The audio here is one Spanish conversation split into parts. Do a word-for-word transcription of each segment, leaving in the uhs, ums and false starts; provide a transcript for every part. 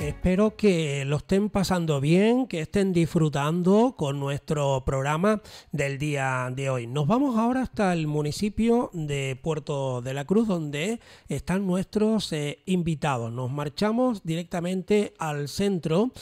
Espero que lo estén pasando bien, que estén disfrutando con nuestro programa del día de hoy. Nos vamos ahora hasta el municipio de Puerto de la Cruz, donde están nuestros eh, invitados. Nos marchamos directamente al Centro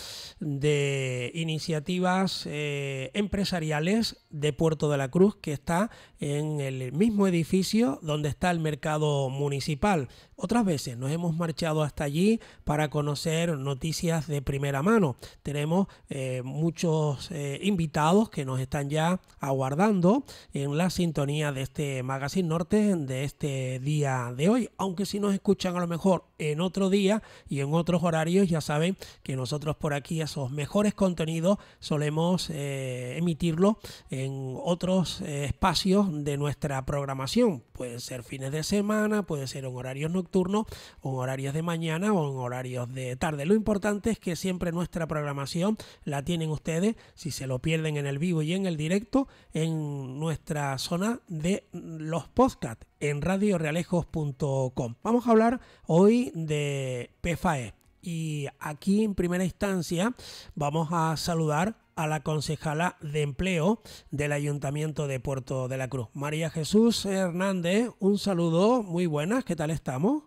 de Iniciativas eh, Empresariales de Puerto de la Cruz, que está en el mismo edificio donde está el mercado municipal. Otras veces nos hemos marchado hasta allí para conocer noticias de primera mano. Tenemos eh, muchos eh, invitados que nos están ya aguardando en la sintonía de este Magazine Norte de este día de hoy. Aunque si nos escuchan a lo mejor en otro día y en otros horarios, ya saben que nosotros por aquí esos mejores contenidos solemos eh, emitirlo en otros eh, espacios de nuestra programación. Pueden ser fines de semana, puede ser en horarios nocturnos o en horarios de mañana o en horarios de tarde. Lo importante es que siempre nuestra programación la tienen ustedes, si se lo pierden en el vivo y en el directo, en nuestra zona de los podcasts en radio realejos punto com. Vamos a hablar hoy de P F A E y aquí en primera instancia vamos a saludar a la concejala de empleo del Ayuntamiento de Puerto de la Cruz, María Jesús Hernández. Un saludo, muy buenas, ¿qué tal estamos?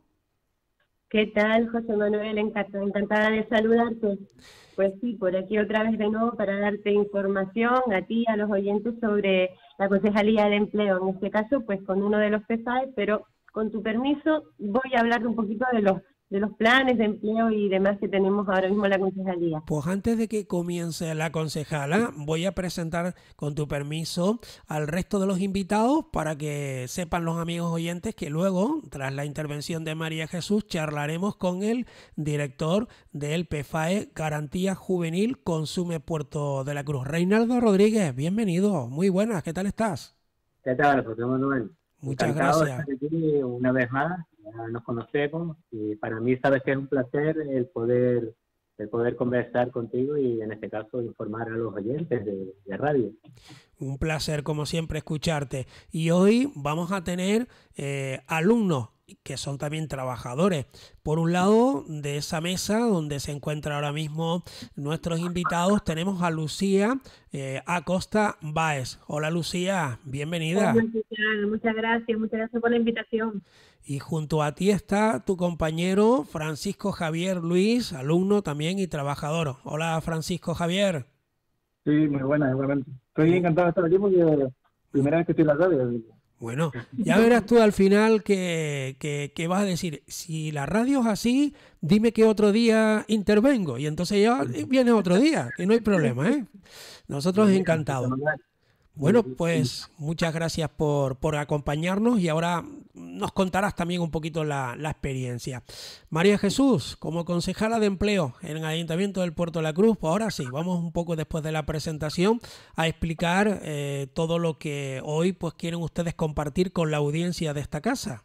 ¿Qué tal, José Manuel? Encantada, encantada de saludarte. Pues sí, por aquí otra vez de nuevo para darte información a ti, a los oyentes, sobre la Concejalía de Empleo. En este caso, pues con uno de los P F A E, pero con tu permiso voy a hablar un poquito de los de los planes de empleo y demás que tenemos ahora mismo en la Concejalía. Pues antes de que comience la concejala, voy a presentar, con tu permiso, al resto de los invitados para que sepan los amigos oyentes que luego, tras la intervención de María Jesús, charlaremos con el director del P F A E Garantía Juvenil Consume Puerto de la Cruz. Reinaldo Rodríguez, bienvenido, muy buenas, ¿qué tal estás? ¿Qué tal, José Manuel? Muchas Encantado gracias. de estar aquí una vez más, ya nos conocemos y para mí sabes que es un placer el poder el poder conversar contigo y en este caso informar a los oyentes de, de radio. Un placer como siempre escucharte y hoy vamos a tener eh, alumnos que son también trabajadores. Por un lado, de esa mesa donde se encuentran ahora mismo nuestros invitados, tenemos a Lucía eh, Acosta Báez. Hola Lucía, bienvenida. Hola, muchas gracias, muchas gracias por la invitación. Y junto a ti está tu compañero Francisco Javier Luis, alumno también y trabajador. Hola Francisco Javier. Sí, muy buena, igualmente. Estoy encantado de estar aquí porque es la primera vez que estoy en la radio. Bueno, ya verás tú al final que, que, que vas a decir, si la radio es así, dime que otro día intervengo. Y entonces ya viene otro día, que no hay problema, ¿eh? Nosotros encantados. Bueno, pues muchas gracias por, por acompañarnos y ahora nos contarás también un poquito la, la experiencia. María Jesús, como concejala de empleo en el Ayuntamiento del Puerto de la Cruz, pues ahora sí, vamos un poco después de la presentación a explicar eh, todo lo que hoy pues quieren ustedes compartir con la audiencia de esta casa.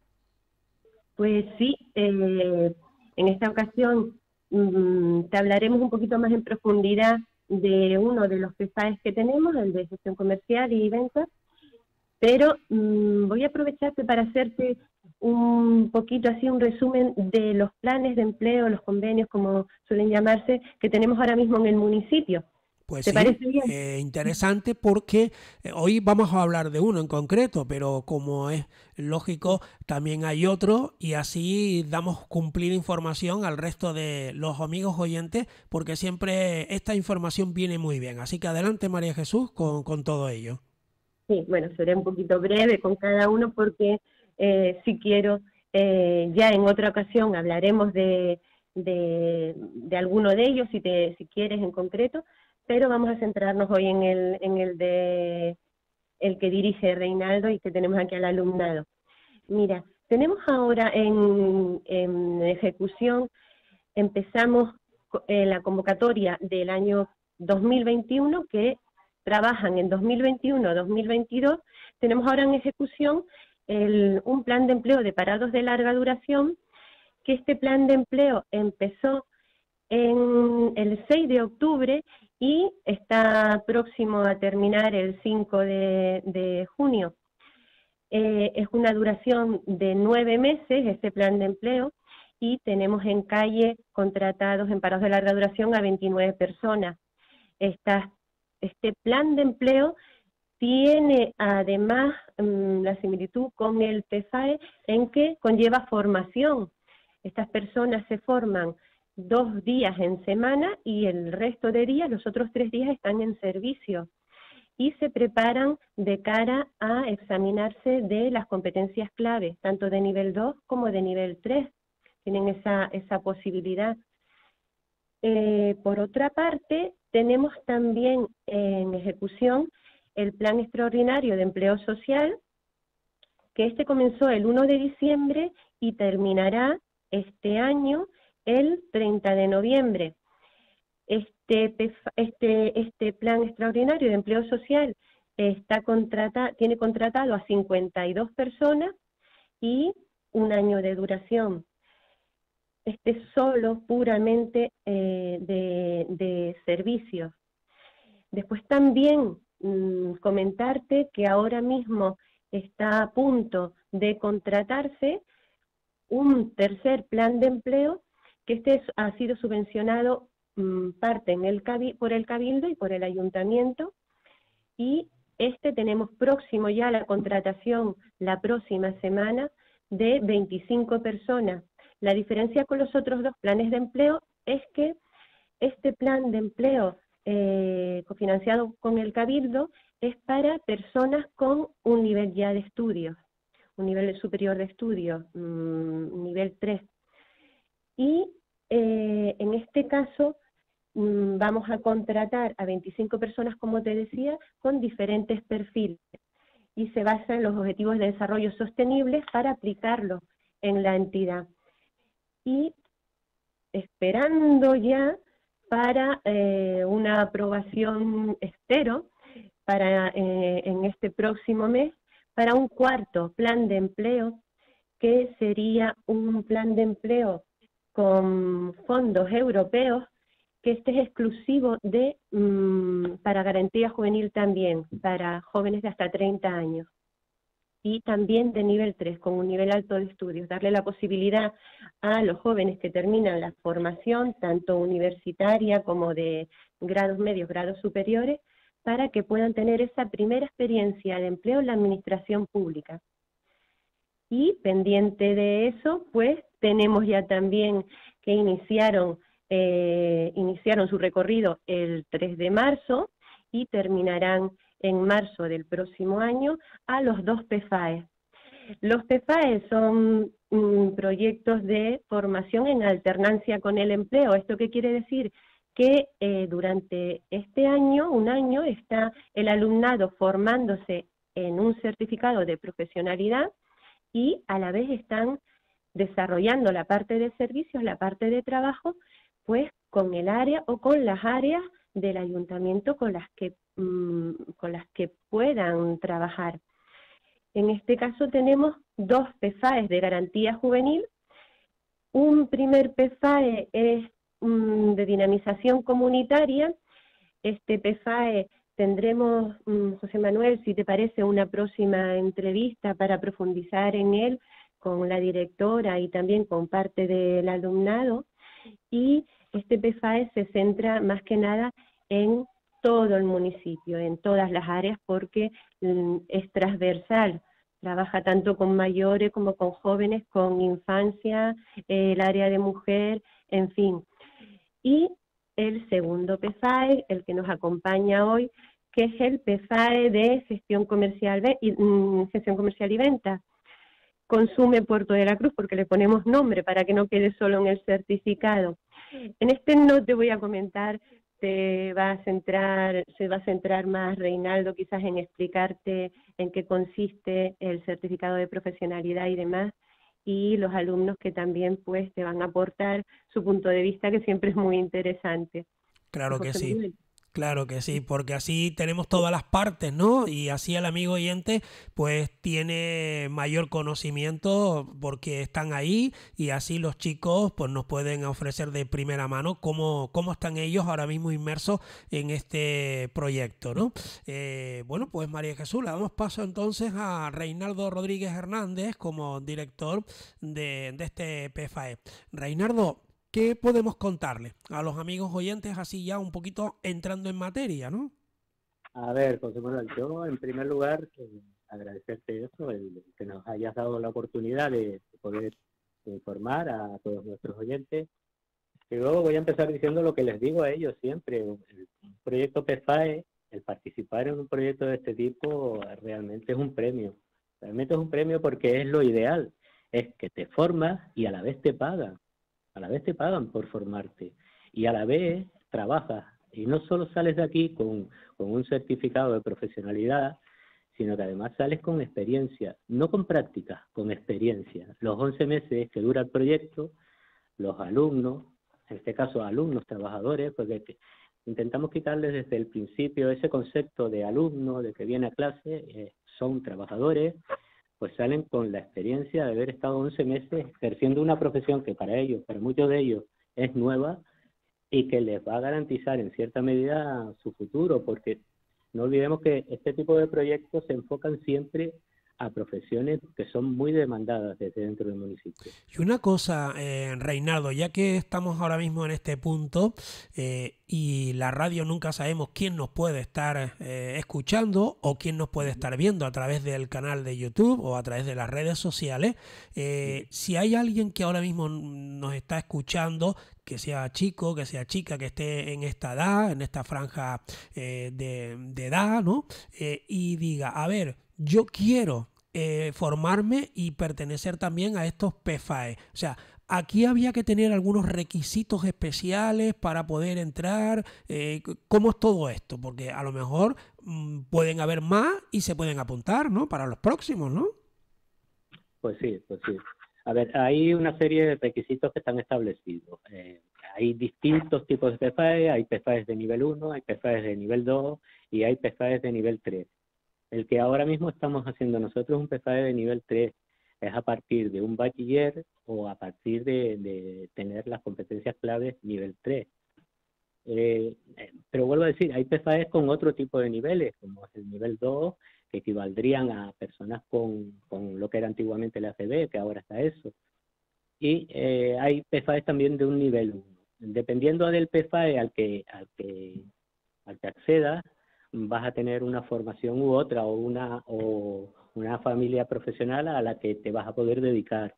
Pues sí, eh, en esta ocasión mmm, te hablaremos un poquito más en profundidad de uno de los P F A Es que tenemos, el de gestión comercial y ventas, pero mmm, voy a aprovecharte para hacerte un poquito así un resumen de los planes de empleo, los convenios, como suelen llamarse, que tenemos ahora mismo en el municipio. Pues ¿Te sí, parece bien? Eh, interesante porque eh, hoy vamos a hablar de uno en concreto, pero como es lógico, también hay otro y así damos cumplida información al resto de los amigos oyentes porque siempre esta información viene muy bien. Así que adelante María Jesús con, con todo ello. Sí, bueno, seré un poquito breve con cada uno porque eh, si quiero, eh, ya en otra ocasión hablaremos de, de, de alguno de ellos, si, te, si quieres en concreto, pero vamos a centrarnos hoy en el, en el de el que dirige Reinaldo y que tenemos aquí al alumnado. Mira, tenemos ahora en, en ejecución, empezamos eh, la convocatoria del año dos mil veintiuno, que trabajan en dos mil veintiuno dos mil veintidós, tenemos ahora en ejecución el, un plan de empleo de parados de larga duración, que este plan de empleo empezó en el seis de octubre y está próximo a terminar el cinco de junio. Eh, es una duración de nueve meses este plan de empleo y tenemos en calle contratados en parados de larga duración a veintinueve personas. Esta, este plan de empleo tiene además mmm, la similitud con el P F A E en que conlleva formación. Estas personas se forman dos días en semana y el resto de días, los otros tres días, están en servicio y se preparan de cara a examinarse de las competencias clave, tanto de nivel dos como de nivel tres. Tienen esa, esa posibilidad. Eh, por otra parte, tenemos también en ejecución el Plan Extraordinario de Empleo Social, que este comenzó el uno de diciembre y terminará este año el treinta de noviembre. Este, este, este Plan Extraordinario de Empleo Social está contrata, tiene contratado a cincuenta y dos personas y un año de duración. Este es solo puramente eh, de, de servicios. Después también mmm, comentarte que ahora mismo está a punto de contratarse un tercer plan de empleo, que este es, ha sido subvencionado mmm, parte en el cabi por el Cabildo y por el Ayuntamiento, y este tenemos próximo ya la contratación la próxima semana de veinticinco personas. La diferencia con los otros dos planes de empleo es que este plan de empleo eh, cofinanciado con el Cabildo es para personas con un nivel ya de estudios, un nivel superior de estudios, mmm, nivel tres. Y eh, en este caso mmm, vamos a contratar a veinticinco personas, como te decía, con diferentes perfiles, y se basa en los objetivos de desarrollo sostenible para aplicarlo en la entidad. Y esperando ya para eh, una aprobación, espero, para eh, en este próximo mes, para un cuarto plan de empleo, que sería un plan de empleo con fondos europeos, que este es exclusivo de mmm, para garantía juvenil también, para jóvenes de hasta treinta años. Y también de nivel tres, con un nivel alto de estudios, darle la posibilidad a los jóvenes que terminan la formación, tanto universitaria como de grados medios, grados superiores, para que puedan tener esa primera experiencia de empleo en la administración pública. Y pendiente de eso, pues tenemos ya también que iniciaron, eh, iniciaron su recorrido el tres de marzo y terminarán en marzo del próximo año a los dos P F A E. Los P F A E son mm, proyectos de formación en alternancia con el empleo. ¿Esto qué quiere decir? Que eh, durante este año, un año, está el alumnado formándose en un certificado de profesionalidad y a la vez están desarrollando la parte de servicios, la parte de trabajo, pues con el área o con las áreas del ayuntamiento con las que mmm, con las que puedan trabajar. En este caso tenemos dos P F A Es de garantía juvenil. Un primer P F A E es mmm, de dinamización comunitaria. Este P F A E tendremos, mmm, José Manuel, si te parece, una próxima entrevista para profundizar en él con la directora y también con parte del alumnado. Y este P F A E se centra más que nada en todo el municipio, en todas las áreas, porque mm, es transversal, trabaja tanto con mayores como con jóvenes, con infancia, eh, el área de mujer, en fin. Y el segundo P F A E, el que nos acompaña hoy, que es el P F A E de gestión comercial y, mm, gestión comercial y venta. Consume Puerto de la Cruz, porque le ponemos nombre para que no quede solo en el certificado. En este no te voy a comentar, te va a centrar, se va a centrar más Reinaldo quizás en explicarte en qué consiste el certificado de profesionalidad y demás, y los alumnos que también pues te van a aportar su punto de vista, que siempre es muy interesante. Claro que sí. Claro que sí, porque así tenemos todas las partes, ¿no? Y así el amigo oyente pues tiene mayor conocimiento porque están ahí y así los chicos pues nos pueden ofrecer de primera mano cómo, cómo están ellos ahora mismo inmersos en este proyecto, ¿no? Eh, bueno, pues María Jesús, le damos paso entonces a Reinaldo Rodríguez Hernández como director de, de este P F A E. Reinaldo, ¿qué podemos contarle a los amigos oyentes así ya un poquito entrando en materia, ¿no? A ver, José Manuel, yo en primer lugar eh, agradecerte eso, el que nos hayas dado la oportunidad de poder informar a todos nuestros oyentes. Y luego voy a empezar diciendo lo que les digo a ellos siempre. El proyecto P F A E, el participar en un proyecto de este tipo realmente es un premio. Realmente es un premio porque es lo ideal. Es que te formas y a la vez te pagan. A la vez te pagan por formarte y a la vez trabajas. Y no solo sales de aquí con, con un certificado de profesionalidad, sino que además sales con experiencia, no con práctica, con experiencia. Los once meses que dura el proyecto, los alumnos, en este caso alumnos trabajadores, porque intentamos quitarles desde el principio ese concepto de alumno, de que viene a clase, eh, son trabajadores, pues salen con la experiencia de haber estado once meses ejerciendo una profesión que para ellos, para muchos de ellos, es nueva y que les va a garantizar en cierta medida su futuro, porque no olvidemos que este tipo de proyectos se enfocan siempre a profesiones que son muy demandadas desde dentro del municipio. Y una cosa, eh, Reinaldo, ya que estamos ahora mismo en este punto eh, y la radio nunca sabemos quién nos puede estar eh, escuchando o quién nos puede estar viendo a través del canal de YouTube o a través de las redes sociales, eh, si hay alguien que ahora mismo nos está escuchando, que sea chico, que sea chica, que esté en esta edad, en esta franja eh, de, de edad, ¿no? Eh, y diga, a ver, yo quiero eh, formarme y pertenecer también a estos P F A E. O sea, aquí había que tener algunos requisitos especiales para poder entrar. Eh, ¿Cómo es todo esto? Porque a lo mejor mmm, pueden haber más y se pueden apuntar, ¿no? Para los próximos, ¿no? Pues sí, pues sí. A ver, hay una serie de requisitos que están establecidos. Eh, hay distintos tipos de P F A E, hay P F A Es de nivel uno, hay P F A Es de nivel dos y hay P F A Es de nivel tres. El que ahora mismo estamos haciendo nosotros es un P F A E de nivel tres. Es a partir de un bachiller o a partir de, de tener las competencias claves nivel tres. Eh, pero vuelvo a decir, hay P F A Es con otro tipo de niveles, como es el nivel dos, que equivaldrían a personas con, con lo que era antiguamente el A C B, que ahora está eso. Y eh, hay P F A Es también de un nivel uno. Dependiendo del P F A E al que, al que, al que accedas, vas a tener una formación u otra o una, o una familia profesional a la que te vas a poder dedicar.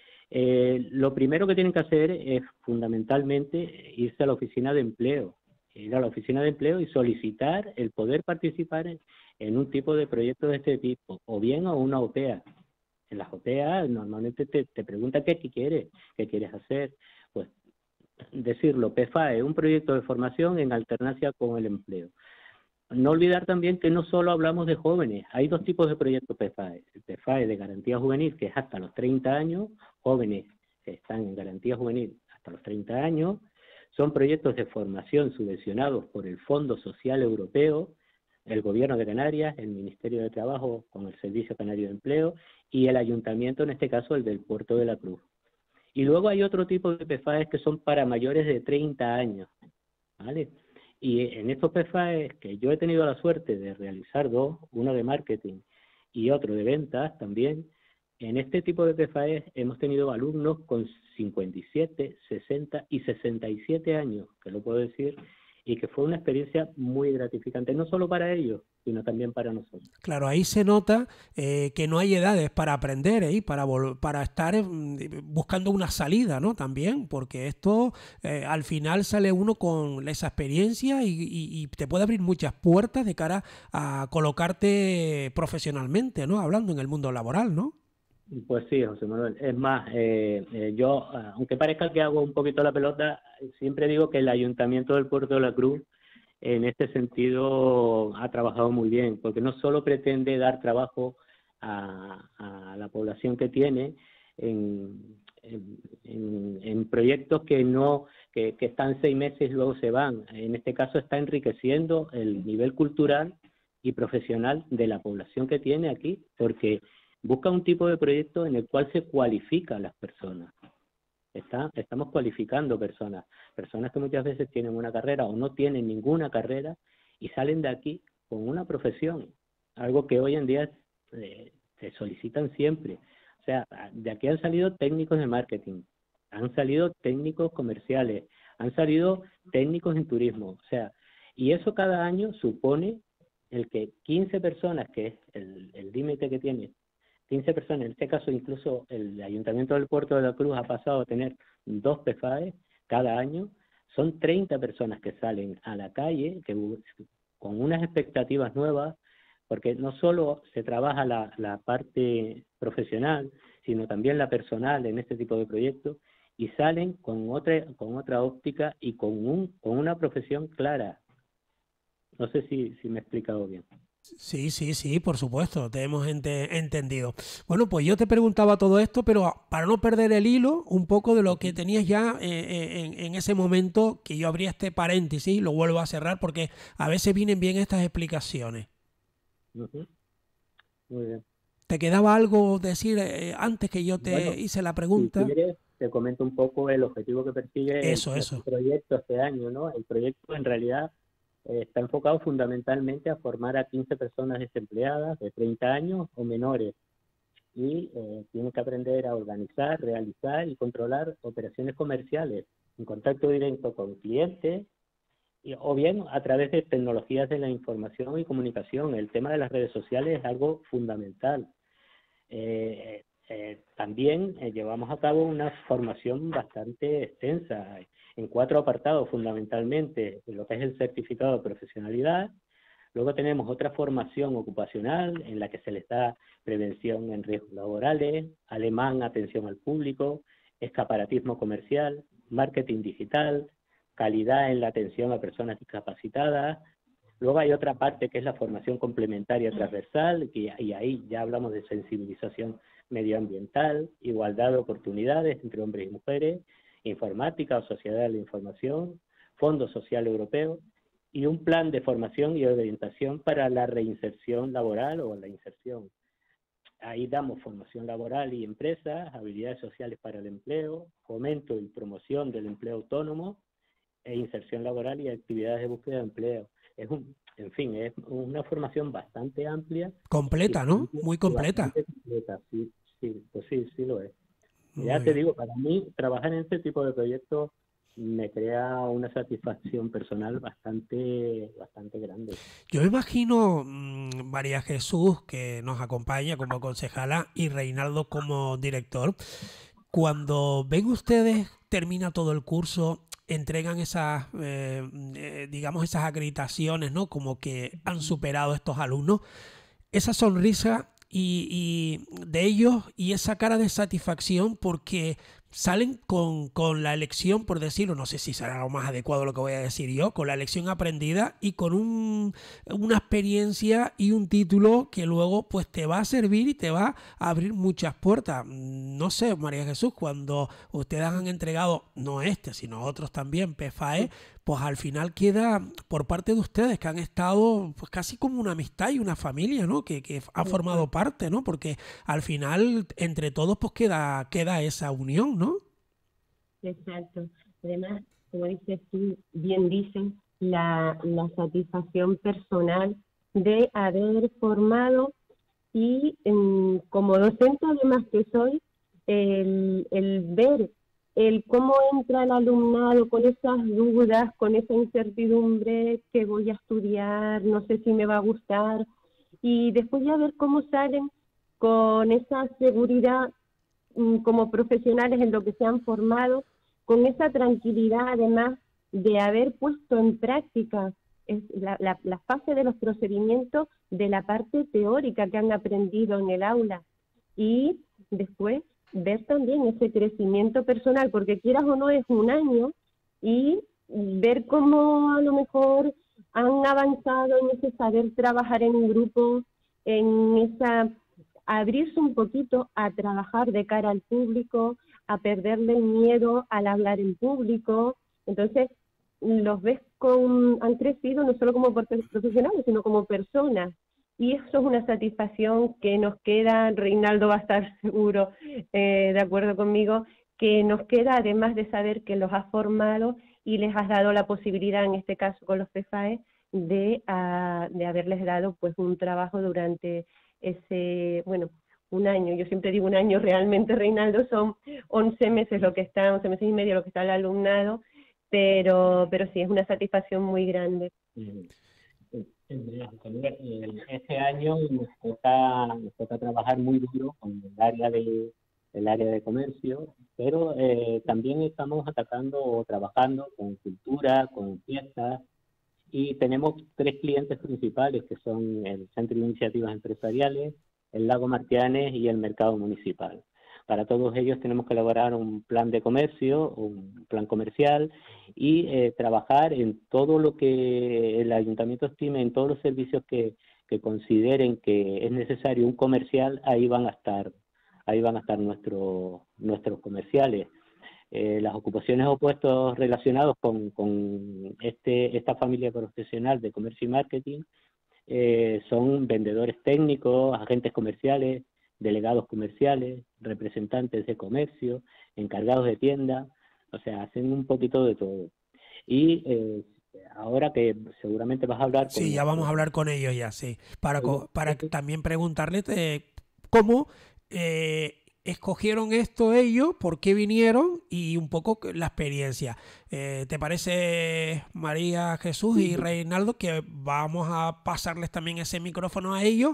Eh, lo primero que tienen que hacer es fundamentalmente irse a la oficina de empleo, ir a la oficina de empleo y solicitar el poder participar en, en un tipo de proyecto de este tipo, o bien a una O P E A. En las O P E A normalmente te, te preguntan qué quieres, qué quieres hacer. Pues decirlo, P F A E, un proyecto de formación en alternancia con el empleo. No olvidar también que no solo hablamos de jóvenes, hay dos tipos de proyectos P F A E. El P F A E de garantía juvenil, que es hasta los treinta años, jóvenes que están en garantía juvenil hasta los treinta años, son proyectos de formación subvencionados por el Fondo Social Europeo, el Gobierno de Canarias, el Ministerio de Trabajo con el Servicio Canario de Empleo y el Ayuntamiento, en este caso el del Puerto de la Cruz. Y luego hay otro tipo de P F A Es que son para mayores de treinta años, ¿vale? Y en estos P F A Es, que yo he tenido la suerte de realizar dos, uno de marketing y otro de ventas también, en este tipo de P F A Es hemos tenido alumnos con cincuenta y siete, sesenta y sesenta y siete años, que lo puedo decir, y que fue una experiencia muy gratificante, no solo para ellos, sino también para nosotros. Claro, ahí se nota eh, que no hay edades para aprender y ¿eh? para, para estar eh, buscando una salida, ¿no? También, porque esto eh, al final sale uno con esa experiencia y, y, y te puede abrir muchas puertas de cara a colocarte profesionalmente, ¿no? Hablando en el mundo laboral, ¿no? Pues sí, José Manuel. Es más, eh, eh, yo, aunque parezca que hago un poquito la pelota, siempre digo que el Ayuntamiento del Puerto de la Cruz en este sentido ha trabajado muy bien, porque no solo pretende dar trabajo a, a la población que tiene en, en, en, en proyectos que no que, que están seis meses y luego se van. En este caso está enriqueciendo el nivel cultural y profesional de la población que tiene aquí, porque busca un tipo de proyecto en el cual se cualifican las personas. Está, estamos cualificando personas, personas que muchas veces tienen una carrera o no tienen ninguna carrera y salen de aquí con una profesión, algo que hoy en día eh, se solicitan siempre. O sea, de aquí han salido técnicos de marketing, han salido técnicos comerciales, han salido técnicos en turismo, o sea, y eso cada año supone el que quince personas, que es el el límite que tiene, quince personas, en este caso incluso el Ayuntamiento del Puerto de la Cruz ha pasado a tener dos P F A E cada año, son treinta personas que salen a la calle que, con unas expectativas nuevas, porque no solo se trabaja la, la parte profesional, sino también la personal en este tipo de proyectos, y salen con otra, con otra óptica y con, un, con una profesión clara. No sé si, si me he explicado bien. Sí, sí, sí, por supuesto, te hemos ente entendido. Bueno, pues yo te preguntaba todo esto, pero para no perder el hilo, un poco de lo que tenías ya eh, en, en ese momento, que yo abría este paréntesis y lo vuelvo a cerrar, porque a veces vienen bien estas explicaciones. Uh-huh. Muy bien. ¿Te quedaba algo decir eh, antes que yo te Bueno, hice la pregunta? Si quieres, te comento un poco el objetivo que persigue Eso, el, eso. el proyecto este año, ¿no? El proyecto en realidad eh, está enfocado fundamentalmente a formar a quince personas desempleadas de treinta años o menores y eh, tienen que aprender a organizar, realizar y controlar operaciones comerciales en contacto directo con clientes y, o bien a través de tecnologías de la información y comunicación. El tema de las redes sociales es algo fundamental. Eh, eh, también eh, llevamos a cabo una formación bastante extensa en cuatro apartados fundamentalmente, lo que es el certificado de profesionalidad. Luego tenemos otra formación ocupacional en la que se les da prevención en riesgos laborales, alemán, atención al público, escaparatismo comercial, marketing digital, calidad en la atención a personas discapacitadas. Luego hay otra parte que es la formación complementaria transversal, y, y ahí ya hablamos de sensibilización medioambiental, igualdad de oportunidades entre hombres y mujeres, informática o sociedad de la información, Fondo Social Europeo, y un plan de formación y orientación para la reinserción laboral o la inserción. Ahí damos formación laboral y empresas, habilidades sociales para el empleo, fomento y promoción del empleo autónomo, e inserción laboral y actividades de búsqueda de empleo. Es un, en fin, es una formación bastante amplia. Completa, ¿no? Muy completa. completa. Sí, sí, pues sí, sí lo es. Muy ya te bien. digo, para mí, trabajar en este tipo de proyectos me crea una satisfacción personal bastante, bastante grande. Yo me imagino mmm, María Jesús, que nos acompaña como concejala, y Reinaldo como director, cuando ven ustedes, termina todo el curso, entregan esas, eh, eh, digamos, esas acreditaciones, ¿no? Como que han superado estos alumnos, esa sonrisa y, y de ellos y esa cara de satisfacción porque salen con, con la lección, por decirlo, no sé si será lo más adecuado lo que voy a decir yo, con la lección aprendida y con un, una experiencia y un título que luego pues te va a servir y te va a abrir muchas puertas. No sé, María Jesús, cuando ustedes han entregado, no este, sino otros también, P F A E, pues al final queda por parte de ustedes que han estado pues casi como una amistad y una familia, ¿no? Que, que ha formado parte, ¿no? Porque al final entre todos pues queda, queda esa unión, ¿no? Exacto. Además, como dices tú, bien dicen, la, la satisfacción personal de haber formado y en, como docente además que soy, el, el ver el cómo entra el alumnado con esas dudas, con esa incertidumbre, que voy a estudiar, no sé si me va a gustar, y después ya ver cómo salen con esa seguridad mm, como profesionales en lo que se han formado, con esa tranquilidad además de haber puesto en práctica es la, la, la fase de los procedimientos de la parte teórica que han aprendido en el aula, y después ver también ese crecimiento personal, porque quieras o no es un año, y ver cómo a lo mejor han avanzado en ese saber trabajar en un grupo, en esa abrirse un poquito a trabajar de cara al público, a perderle el miedo al hablar en público, Entonces, los ves con, han crecido no solo como profesionales, sino como personas. Y eso es una satisfacción que nos queda, Reinaldo va a estar seguro eh, de acuerdo conmigo, que nos queda además de saber que los has formado y les has dado la posibilidad, en este caso con los P F A E, de, uh, de haberles dado pues un trabajo durante ese, bueno, un año. Yo siempre digo un año, realmente, Reinaldo, son once meses lo que está, once meses y medio lo que está el alumnado, pero, pero sí, es una satisfacción muy grande. Este año nos toca, nos toca trabajar muy duro con el área de, el área de comercio, pero eh, también estamos atacando o trabajando con cultura, con fiestas, y tenemos tres clientes principales que son el Centro de Iniciativas Empresariales, el Lago Martianes y el Mercado Municipal. Para todos ellos tenemos que elaborar un plan de comercio, un plan comercial y eh, trabajar en todo lo que el ayuntamiento estime, en todos los servicios que, que consideren que es necesario un comercial, ahí van a estar, ahí van a estar nuestros nuestros comerciales. Eh, las ocupaciones o puestos relacionados con, con este, esta familia profesional de comercio y marketing eh, son vendedores técnicos, agentes comerciales, delegados comerciales, representantes de comercio, encargados de tienda, o sea, hacen un poquito de todo. Y eh, ahora que seguramente vas a hablar con... Sí, ya vamos a hablar con ellos ya, sí. Para, para también preguntarles eh, cómo... Eh, escogieron esto ellos, por qué vinieron y un poco la experiencia. Eh, ¿Te parece, María Jesús y Reinaldo, que vamos a pasarles también ese micrófono a ellos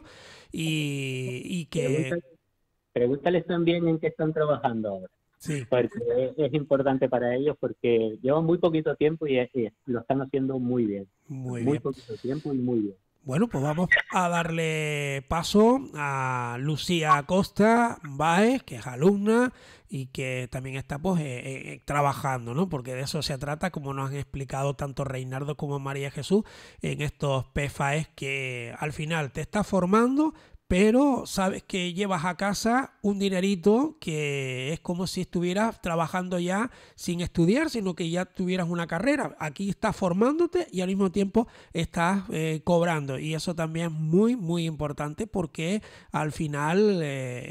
y, y que... Pregúntales, pregúntales también en qué están trabajando ahora. Sí. Porque es, es importante para ellos porque llevan muy poquito tiempo y, y lo están haciendo muy bien. Muy, muy bien. poquito tiempo y muy bien. Bueno, pues vamos a darle paso a Lucía Acosta Báez, que es alumna y que también está pues eh, eh, trabajando, ¿no? Porque de eso se trata, como nos han explicado tanto Reinaldo como María Jesús, en estos P F A Es que al final te estás formando, pero sabes que llevas a casa un dinerito que es como si estuvieras trabajando ya sin estudiar, sino que ya tuvieras una carrera. Aquí estás formándote y al mismo tiempo estás eh, cobrando. Y eso también es muy, muy importante porque al final eh,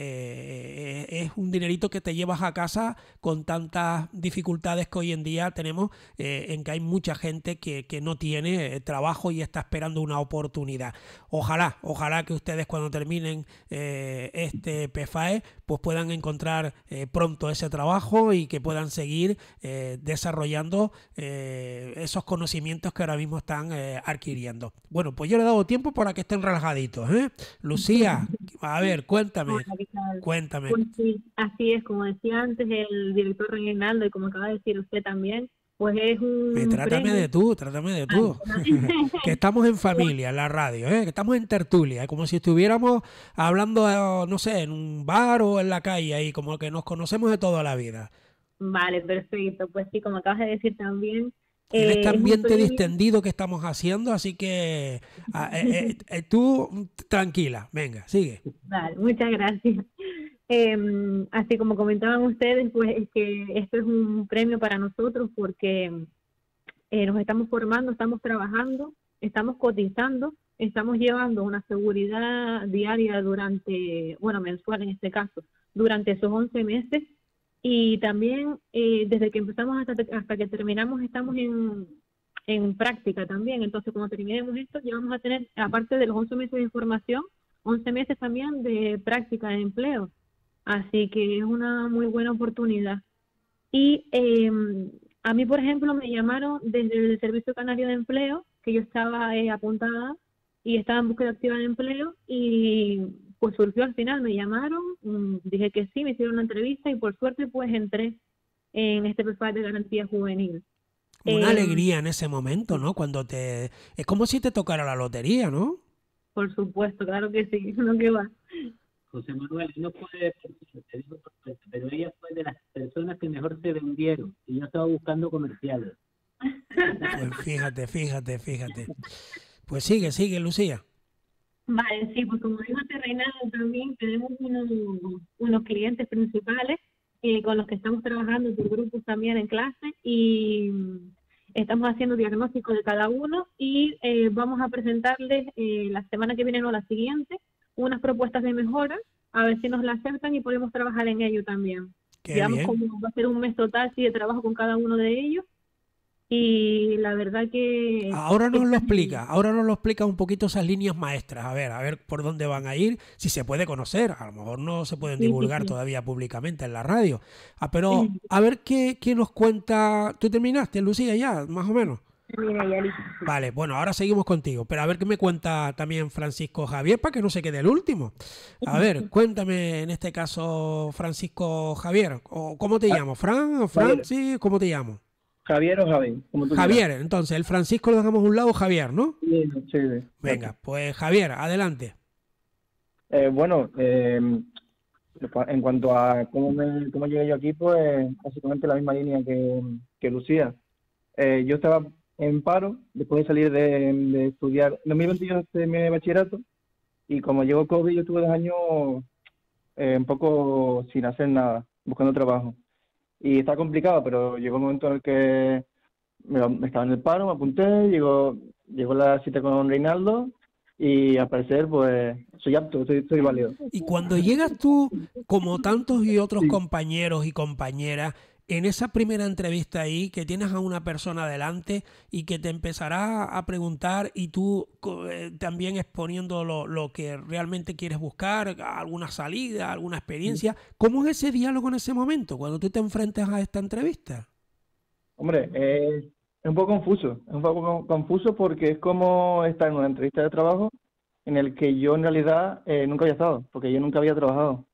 eh, es un dinerito que te llevas a casa con tantas dificultades que hoy en día tenemos, eh, en que hay mucha gente que, que no tiene eh, trabajo y está esperando una oportunidad. Ojalá, ojalá que ustedes cuando terminen eh, este P F A E pues puedan encontrar eh, pronto ese trabajo y que puedan seguir eh, desarrollando eh, esos conocimientos que ahora mismo están eh, adquiriendo. Bueno, pues yo le he dado tiempo para que estén relajaditos, ¿eh? Lucía, a ver, cuéntame. Cuéntame. Pues sí, así es, como decía antes el director Reinaldo y como acaba de decir usted también, pues es un... Me, trátame premio. de tú, trátame de tú. Que estamos en familia, en la radio, ¿eh? Que estamos en tertulia, como si estuviéramos hablando, no sé, en un bar o en la calle, ahí, como que nos conocemos de toda la vida. Vale, perfecto. Pues sí, como acabas de decir también... En eh, este ambiente premio... distendido que estamos haciendo, así que eh, eh, eh, tú tranquila, venga, sigue. Vale, muchas gracias. Eh, así como comentaban ustedes, pues es que esto es un premio para nosotros porque eh, nos estamos formando, estamos trabajando, estamos cotizando, estamos llevando una seguridad diaria durante, bueno, mensual en este caso, durante esos once meses y también eh, desde que empezamos hasta, hasta que terminamos estamos en, en práctica también. Entonces, cuando terminemos esto, ya vamos a tener, aparte de los once meses de formación, once meses también de práctica de empleo. Así que es una muy buena oportunidad. Y eh, a mí, por ejemplo, me llamaron desde el Servicio Canario de Empleo, que yo estaba eh, apuntada y estaba en búsqueda activa de empleo y pues surgió al final, me llamaron, mmm, dije que sí, me hicieron una entrevista y por suerte pues entré en este P F A E de garantía juvenil. Una eh, alegría en ese momento, ¿no? Cuando te... Es como si te tocara la lotería, ¿no? Por supuesto, claro que sí, no que va. José Manuel, no puede, te digo perfecto, pero ella fue de las personas que mejor se vendieron y yo estaba buscando comerciales. Pues fíjate, fíjate, fíjate. Pues sigue, sigue, Lucía. Vale, sí, pues como dijo este Reinaldo también, tenemos unos, unos clientes principales eh, con los que estamos trabajando por grupos también en clase y estamos haciendo diagnóstico de cada uno y eh, vamos a presentarles eh, la semana que viene o la siguiente unas propuestas de mejora, a ver si nos la aceptan y podemos trabajar en ello también. Qué Digamos bien. como va a ser un mes total sí, de trabajo con cada uno de ellos y la verdad que... Ahora nos lo está explica, ahora nos lo explica un poquito esas líneas maestras, a ver, a ver por dónde van a ir, si se puede conocer, a lo mejor no se pueden Sí, sí, divulgar sí. todavía públicamente en la radio. Ah, pero Eh, a ver qué, qué nos cuenta. ¿Tú terminaste, Lucía, ya, más o menos? Mira, ya listo. Vale, bueno, ahora seguimos contigo, pero a ver qué me cuenta también Francisco Javier para que no se quede el último. A ver, cuéntame en este caso, Francisco Javier, o ¿cómo te Ah, llamo? ¿Fran o Javier. Francis? ¿Cómo te llamo? Javier o Javi, como tú Javier, entonces el Francisco lo dejamos a un lado, Javier, ¿no? quieras. Sí, sí, sí. Venga, pues Javier, adelante. Eh, bueno, eh, en cuanto a cómo, me, cómo llegué yo aquí, pues básicamente la misma línea que, que Lucía. Eh, yo estaba en paro después de salir de, de estudiar. En dos mil veinte yo terminé bachillerato y como llegó COVID, yo estuve dos años eh, un poco sin hacer nada, buscando trabajo. Y está complicado, pero llegó un momento en el que me, me estaba en el paro, me apunté, llegó, llegó la cita con Reinaldo y al parecer pues soy apto, soy, soy válido. Y cuando llegas tú, como tantos y otros Sí. compañeros y compañeras, en esa primera entrevista ahí, que tienes a una persona delante y que te empezará a preguntar y tú co- eh, también exponiendo lo, lo que realmente quieres buscar, alguna salida, alguna experiencia, ¿cómo es ese diálogo en ese momento, cuando tú te enfrentas a esta entrevista? Hombre, eh, es un poco confuso, es un poco con- confuso porque es como estar en una entrevista de trabajo en el que yo en realidad eh, nunca había estado, porque yo nunca había trabajado.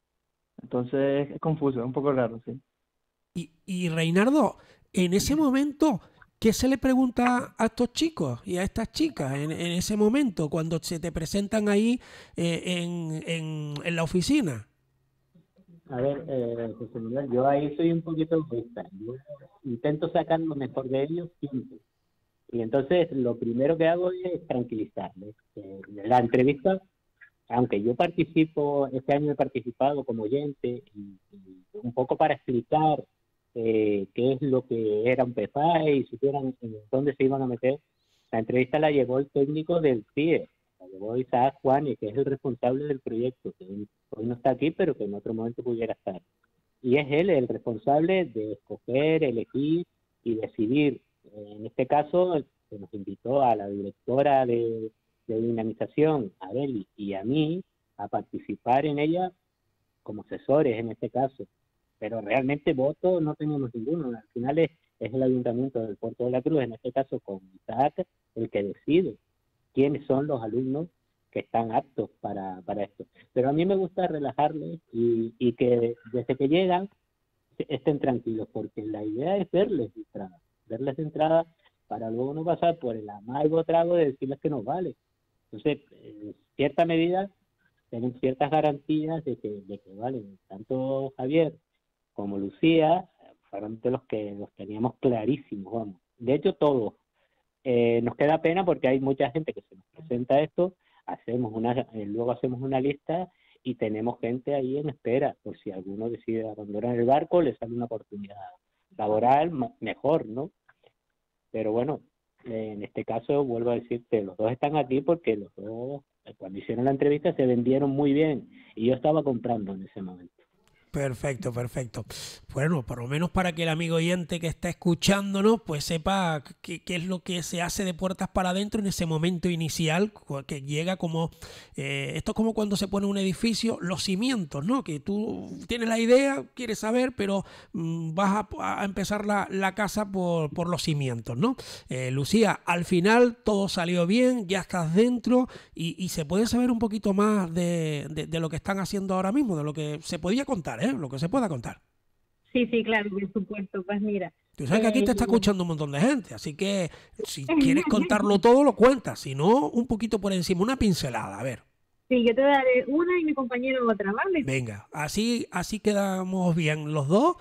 Entonces es confuso, es un poco raro, sí. Y, y Reinaldo, en ese momento, ¿qué se le pregunta a estos chicos y a estas chicas en, en ese momento, cuando se te presentan ahí eh, en, en, en la oficina? A ver, eh, José Manuel, yo ahí soy un poquito egoísta. Yo intento sacar lo mejor de ellos siempre. Y entonces lo primero que hago es tranquilizarles. Eh, la entrevista, aunque yo participo, este año he participado como oyente, y, y un poco para explicar eh, qué es lo que era un P F A E y supieran en dónde se iban a meter, la entrevista la llevó el técnico del C I E, la llevó Isaac Juanes, que es el responsable del proyecto, que hoy, hoy no está aquí, pero que en otro momento pudiera estar. Y es él el responsable de escoger, elegir y decidir. En este caso, se nos invitó a la directora de, de dinamización, a Beli y a mí, a participar en ella como asesores en este caso. Pero realmente voto no tenemos ninguno. Al final es, es el Ayuntamiento del Puerto de la Cruz, en este caso con Isaac, el que decide quiénes son los alumnos que están aptos para, para esto. Pero a mí me gusta relajarles y, y que desde que llegan estén tranquilos, porque la idea es verles de entrada, verles de entrada para luego no pasar por el amargo trago de decirles que nos vale. Entonces, en cierta medida, tienen ciertas garantías de que, de que valen. Tanto Javier como Lucía fueron de los que los teníamos clarísimos, vamos. De hecho, todos. Eh, nos queda pena porque hay mucha gente que se nos presenta esto, hacemos una, eh, luego hacemos una lista y tenemos gente ahí en espera, por si alguno decide abandonar el barco, le sale una oportunidad laboral mejor, ¿no? Pero bueno, eh, en este caso vuelvo a decirte, los dos están aquí porque los dos, cuando hicieron la entrevista, se vendieron muy bien y yo estaba comprando en ese momento. Perfecto, perfecto. Bueno, por lo menos para que el amigo oyente que está escuchándonos pues sepa qué, qué es lo que se hace de puertas para adentro en ese momento inicial que llega como... Eh, esto es como cuando se pone un edificio, los cimientos, ¿no? Que tú tienes la idea, quieres saber, pero mmm, vas a, a empezar la, la casa por, por los cimientos, ¿no? Eh, Lucía, al final todo salió bien, ya estás dentro y, y se puede saber un poquito más de, de, de lo que están haciendo ahora mismo, de lo que se podía contar, ¿eh? Lo que se pueda contar. Sí, sí, claro, por supuesto. Pues mira. Tú sabes que aquí te está escuchando un montón de gente, así que si quieres contarlo todo, lo cuentas. Si no, un poquito por encima, una pincelada, a ver. Sí, yo te daré una y mi compañero otra, ¿vale? Venga, así así quedamos bien los dos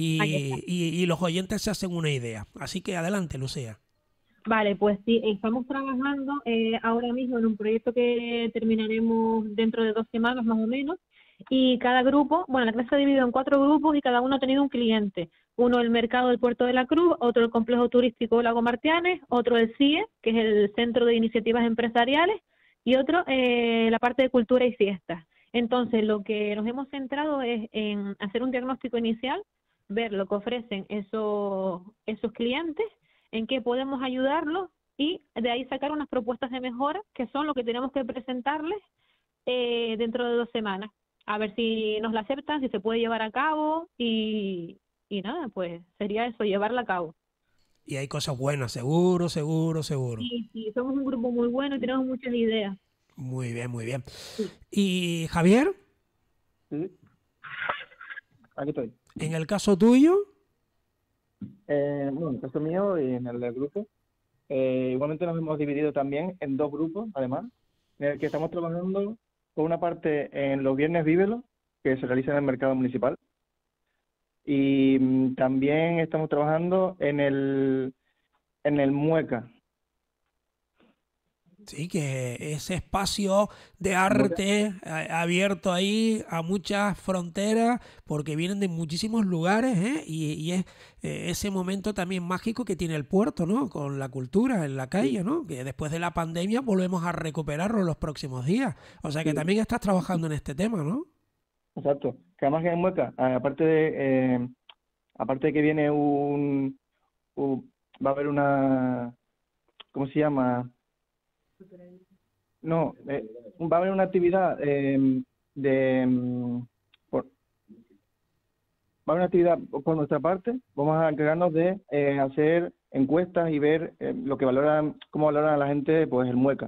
y, y, y los oyentes se hacen una idea. Así que adelante, Lucía. Vale, pues sí, estamos trabajando eh, ahora mismo en un proyecto que terminaremos dentro de dos semanas más o menos, Y cada grupo, bueno, la clase se ha dividido en cuatro grupos y cada uno ha tenido un cliente. Uno el mercado del Puerto de la Cruz, otro el complejo turístico Lago Martianes, otro el C I E, que es el Centro de Iniciativas Empresariales, y otro eh, la parte de cultura y fiestas. Entonces, lo que nos hemos centrado es en hacer un diagnóstico inicial, ver lo que ofrecen esos, esos clientes, en qué podemos ayudarlos y de ahí sacar unas propuestas de mejora, que son lo que tenemos que presentarles eh, dentro de dos semanas. A ver si nos la aceptan, si se puede llevar a cabo y, y nada, pues sería eso, llevarla a cabo. Y hay cosas buenas, seguro, seguro, seguro. Sí, sí, somos un grupo muy bueno y tenemos muchas ideas. Muy bien, muy bien. Sí. ¿Y Javier? Sí. Aquí estoy. En el caso tuyo, Eh, bueno, en el caso mío y en el del grupo, eh, igualmente nos hemos dividido también en dos grupos, además, en el que estamos trabajando por una parte en los viernes Vívelo, que se realiza en el mercado municipal, y mm, también estamos trabajando en el, en el Mueca. sí, que ese espacio de arte a- abierto ahí a muchas fronteras, porque vienen de muchísimos lugares, ¿eh? Y, y es eh, ese momento también mágico que tiene el puerto, ¿no? Con la cultura en la calle, ¿no? Que después de la pandemia volvemos a recuperarlo en los próximos días. O sea que Sí. también estás trabajando en este tema, ¿no? Exacto. Que además que en Mueca, a- aparte de, eh, aparte de que viene un, un- va a haber una, ¿cómo se llama? No, eh, va a haber una actividad eh, de, mm, por, va a haber una actividad por nuestra parte. Vamos a encargarnos de eh, hacer encuestas y ver eh, lo que valoran, cómo valoran a la gente, pues el Mueca.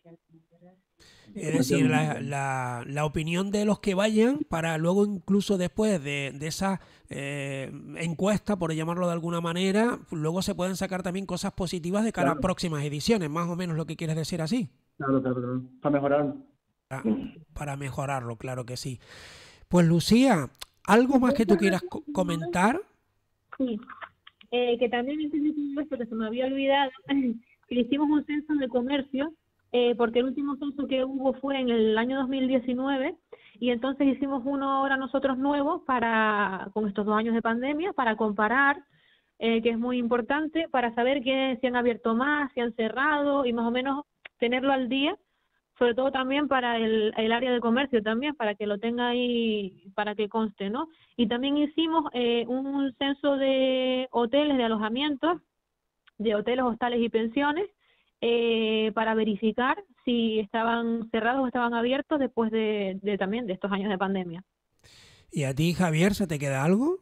Es decir, la, la, la opinión de los que vayan para luego incluso después de, de esa eh, encuesta, por llamarlo de alguna manera, luego se pueden sacar también cosas positivas de cara a Claro. próximas ediciones, más o menos lo que quieres decir así, Claro, claro, claro. Para mejorar. para, para mejorarlo, claro que sí. Pues Lucía, ¿algo más que tú quieras co- comentar? Sí, eh, que también antes de todo esto, que se me había olvidado, que hicimos un censo de comercio, eh, porque el último censo que hubo fue en el año dos mil diecinueve, y entonces hicimos uno ahora nosotros nuevos para, con estos dos años de pandemia, para comparar, eh, que es muy importante, para saber que si han abierto más, si han cerrado, y más o menos tenerlo al día, sobre todo también para el, el área de comercio también, para que lo tenga ahí, para que conste, ¿no? Y también hicimos eh, un censo de hoteles, de alojamientos, de hoteles, hostales y pensiones, eh, para verificar si estaban cerrados o estaban abiertos después de, de también de estos años de pandemia. ¿Y a ti, Javier, se te queda algo?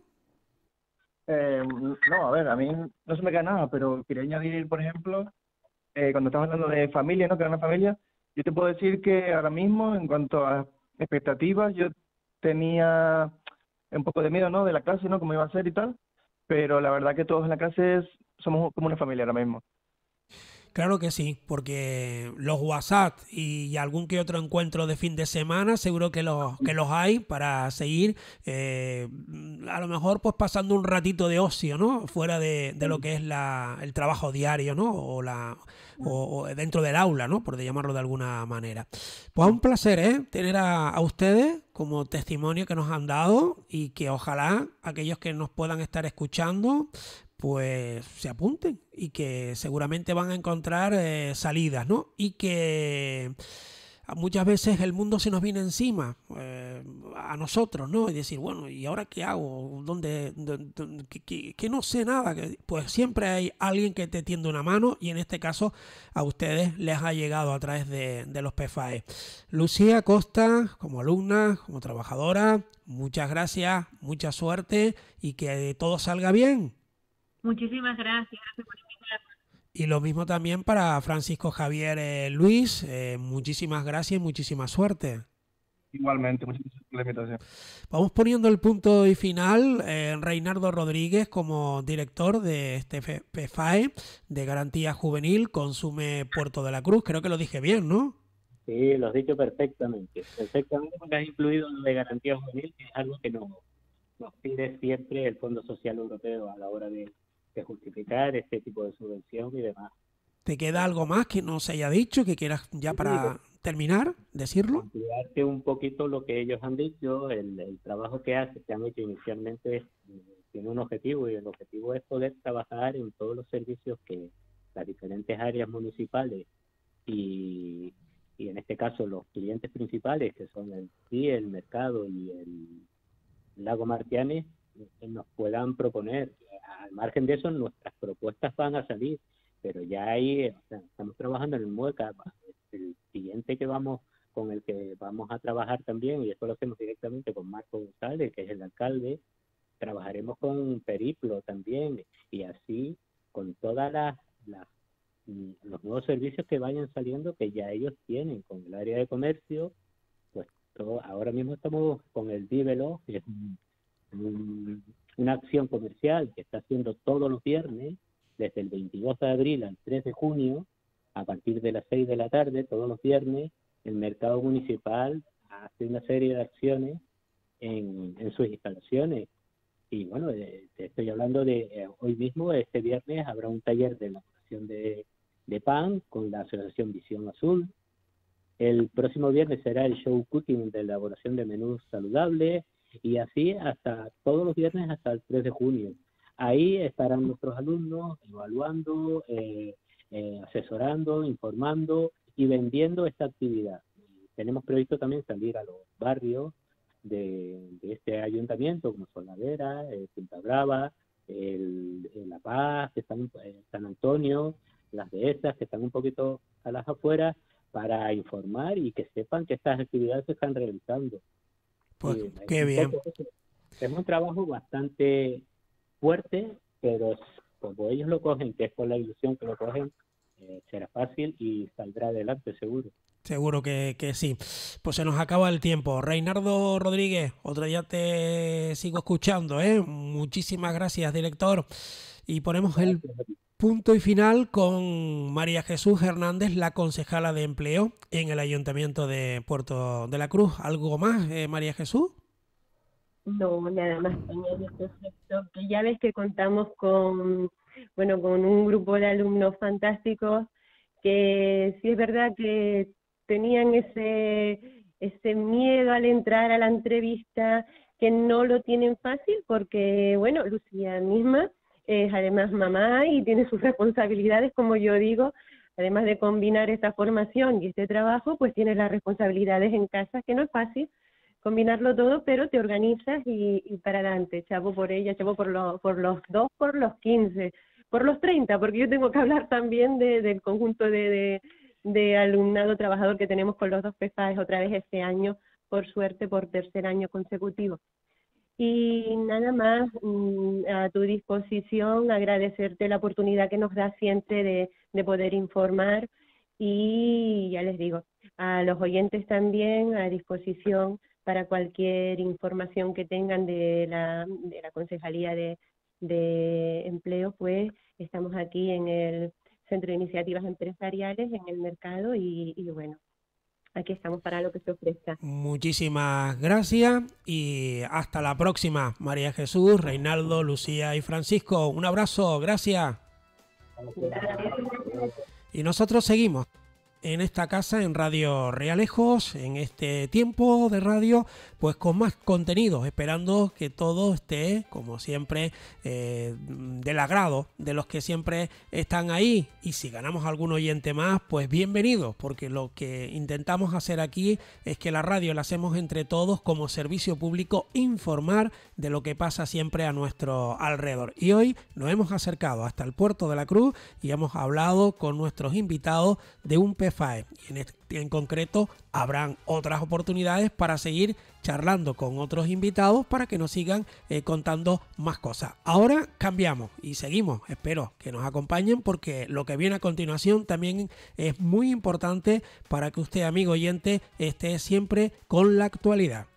Eh, no, a ver, a mí no se me queda nada, pero quería añadir, por ejemplo, eh, cuando estamos hablando de familia, ¿no? Que era una familia, yo te puedo decir que ahora mismo, en cuanto a expectativas, yo tenía un poco de miedo, ¿no? De la clase, ¿no? Cómo iba a ser y tal, pero la verdad que todos en la clase es- somos como una familia ahora mismo. Claro que sí, porque los WhatsApp y algún que otro encuentro de fin de semana seguro que los, que los hay para seguir eh, a lo mejor pues pasando un ratito de ocio, ¿no? Fuera de, de lo que es la, el trabajo diario, ¿no? O, la, o, o dentro del aula, ¿no? Por llamarlo de alguna manera. Pues un placer, ¿eh? Tener a, a ustedes como testimonio que nos han dado y que ojalá aquellos que nos puedan estar escuchando pues se apunten y que seguramente van a encontrar eh, salidas, ¿no? Y que muchas veces el mundo se nos viene encima eh, a nosotros, ¿no? Y decir, bueno, ¿y ahora qué hago? ¿Dónde? dónde, dónde que, que, que no sé nada. Pues siempre hay alguien que te tiende una mano y en este caso a ustedes les ha llegado a través de, de los P F A E. Lucía Costa, como alumna, como trabajadora, muchas gracias, mucha suerte y que todo salga bien. Muchísimas gracias, gracias por invitarme. Y lo mismo también para Francisco Javier eh, Luis, eh, muchísimas gracias y muchísima suerte. Igualmente, muchas gracias por la invitación. Vamos poniendo el punto y final. Eh, Reinaldo Rodríguez como director de este P F A E de Garantía Juvenil, Consume Puerto de la Cruz. Creo que lo dije bien, ¿no? Sí, lo has dicho perfectamente, perfectamente porque has incluido lo de garantía juvenil, que es algo que nos, nos pide siempre el Fondo Social Europeo a la hora de, de justificar este tipo de subvención y demás. ¿Te queda algo más que no se haya dicho, que quieras ya para terminar, decirlo. Ampliarte un poquito lo que ellos han dicho, el, el trabajo que hace, que han hecho inicialmente, eh, tiene un objetivo, y el objetivo es poder trabajar en todos los servicios que las diferentes áreas municipales y, y en este caso los clientes principales, que son el C I E, el mercado y el Lago Martianes, eh, nos puedan proponer. Al margen de eso, nuestras propuestas van a salir, pero ya ahí, o sea, estamos trabajando en el MUECA. El siguiente que vamos, con el que vamos a trabajar también, y esto lo hacemos directamente con Marco González, que es el alcalde, trabajaremos con Periplo también, y así con todas las, las los nuevos servicios que vayan saliendo, que ya ellos tienen con el área de comercio. Pues todo, ahora mismo estamos con el Díbelo, que es un, un, una acción comercial que está haciendo todos los viernes, desde el veintidós de abril al tres de junio, a partir de las seis de la tarde, todos los viernes, el mercado municipal hace una serie de acciones en, en sus instalaciones. Y bueno, eh, te estoy hablando de eh, hoy mismo, este viernes, habrá un taller de elaboración de, de pan con la Asociación Visión Azul. El próximo viernes será el show cooking de elaboración de menús saludables, y así hasta todos los viernes hasta el tres de junio. Ahí estarán nuestros alumnos evaluando, eh, eh, asesorando, informando y vendiendo esta actividad. Tenemos previsto también salir a los barrios de, de este ayuntamiento, como Soladera, eh, Punta Brava, el, el La Paz, que están, eh, San Antonio, las dehesas, que están un poquito a las afueras, para informar y que sepan que estas actividades se están realizando. Pues eh, qué bien. Poco, es un trabajo bastante fuerte, pero como ellos lo cogen, que es por la ilusión que lo cogen, eh, será fácil y saldrá adelante seguro. Seguro que, que sí. Pues se nos acaba el tiempo. Reinaldo Rodríguez, otro día te sigo escuchando, ¿eh? Muchísimas gracias, director. Y ponemos el punto y final con María Jesús Hernández, la concejala de empleo en el Ayuntamiento de Puerto de la Cruz. ¿Algo más, eh, María Jesús? No, nada más añadir respecto, que ya ves que contamos con, bueno, con un grupo de alumnos fantásticos, que sí es verdad que tenían ese, ese miedo al entrar a la entrevista, que no lo tienen fácil, porque, bueno, Lucía misma es además mamá y tiene sus responsabilidades, como yo digo, además de combinar esta formación y este trabajo, pues tiene las responsabilidades en casa, que no es fácil combinarlo todo, pero te organizas y, y para adelante. Chavo por ella, chavo por, lo, por los dos, por los quince, por los treinta, porque yo tengo que hablar también de, del conjunto de, de, de alumnado trabajador que tenemos con los dos P F A E otra vez este año, por suerte, por tercer año consecutivo. Y nada más, a tu disposición, agradecerte la oportunidad que nos da siempre de, de poder informar, y ya les digo, a los oyentes también a disposición para cualquier información que tengan de la, de la Concejalía de, de Empleo, pues estamos aquí en el Centro de Iniciativas Empresariales, en el mercado, y, y bueno, aquí estamos para lo que se ofrezca. Muchísimas gracias y hasta la próxima, María Jesús, Reinaldo, Lucía y Francisco. Un abrazo, gracias. Y nosotros seguimos en esta casa, en Radio Realejos, en este tiempo de radio, pues con más contenidos, esperando que todo esté, como siempre, eh, del agrado de los que siempre están ahí. Y si ganamos algún oyente más, pues bienvenidos, porque lo que intentamos hacer aquí es que la radio la hacemos entre todos como servicio público, informar de lo que pasa siempre a nuestro alrededor. Y hoy nos hemos acercado hasta el Puerto de la Cruz y hemos hablado con nuestros invitados de un P F A E. Y en, este, en concreto habrán otras oportunidades para seguir charlando con otros invitados para que nos sigan eh, contando más cosas. Ahora cambiamos y seguimos. Espero que nos acompañen, porque lo que viene a continuación también es muy importante para que usted, amigo oyente, esté siempre con la actualidad.